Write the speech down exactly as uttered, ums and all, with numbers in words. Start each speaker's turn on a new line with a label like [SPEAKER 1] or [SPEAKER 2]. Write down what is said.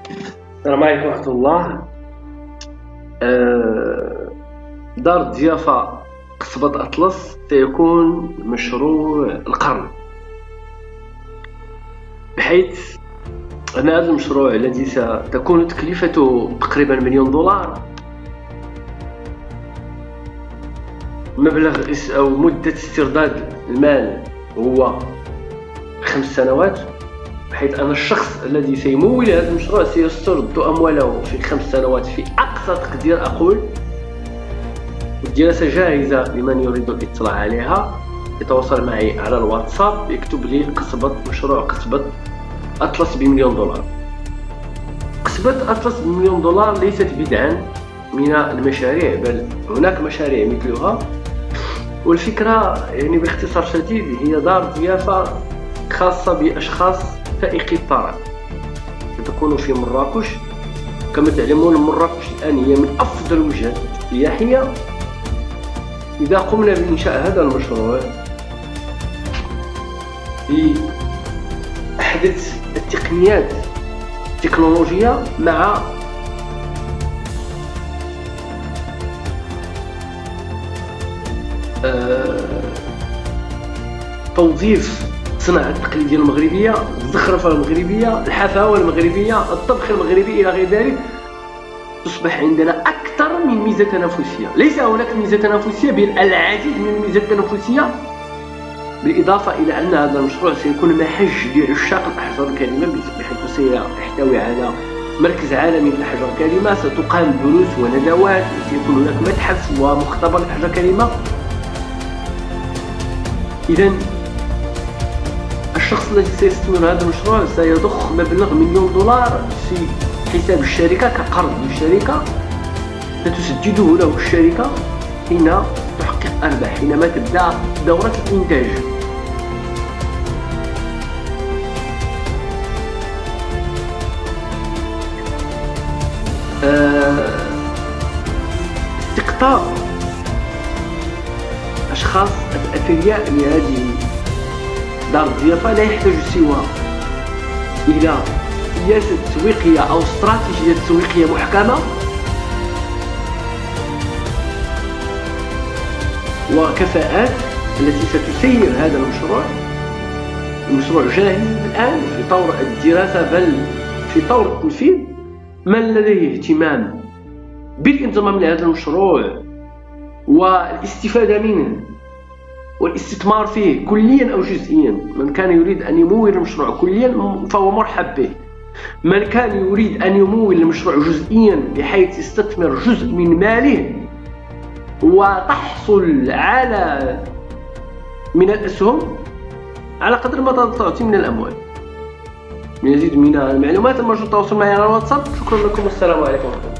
[SPEAKER 1] السلام عليكم ورحمة الله. آه، دار الضيافة قصبة أطلس سيكون مشروع القرن، بحيث أن هذا المشروع الذي ستكون تكلفته تقريبا مليون دولار، مبلغ أو مدة استرداد المال هو خمس سنوات، بحيث أن الشخص الذي سيمول هذا المشروع سيسترد أمواله في خمس سنوات في أقصى تقدير أقول. الدراسة جاهزة لمن يريد الاطلاع عليها، يتواصل معي على الواتساب، يكتب لي قصبة مشروع قصبة أطلس بمليون دولار. قصبة أطلس بمليون دولار ليست بدعا من المشاريع، بل هناك مشاريع مثلها، والفكرة يعني باختصار شديد هي دار ضيافة خاصة بأشخاص فائقي الطرف، ستكون في مراكش. كما تعلمون مراكش الآن هي من أفضل الوجهات السياحية. إذا قمنا بإنشاء هذا المشروع بأحدث التقنيات التكنولوجية مع توظيف الصناعة التقليدية المغربية، الزخرفة المغربية، الحفاوة المغربية، الطبخ المغربي إلى غير ذلك، تصبح عندنا أكثر من ميزة تنافسية. ليس هناك ميزة تنافسية بل العديد من الميزات التنافسية، بالإضافة إلى أن هذا المشروع سيكون محج لعشاق الأحجار الكريمة، بحيث سيحتوي على مركز عالمي للأحجار الكريمة، ستقام دروس وندوات، سيكون هناك متحف ومختبر للأحجار الكريمة. إذن الشخص الذي سيستثمر هذا المشروع سيضخ مبلغ مليون دولار في حساب الشركة كقرض للشركة، ستسدده له الشركة حين تحقق أرباح، حينما تبدأ دورة الإنتاج. استقطاب أشخاص أثرياء لهذه دار الضيافة لا يحتاج سوى إلى سياسة تسويقية أو استراتيجية تسويقية محكمة وكفاءات التي ستسير هذا المشروع. المشروع جاهز الآن في طور الدراسة بل في طور التنفيذ. من لديه اهتمام بالانضمام لهذا المشروع والاستفادة منه والاستثمار فيه كليا أو جزئيا، من كان يريد أن يمول المشروع كليا فهو مرحب به. من كان يريد أن يمول المشروع جزئيا بحيث يستثمر جزء من ماله وتحصل على من الأسهم على قدر ما تعطي من الأموال. مزيد من المعلومات المرجو التواصل معي على الواتساب. شكرا لكم والسلام عليكم.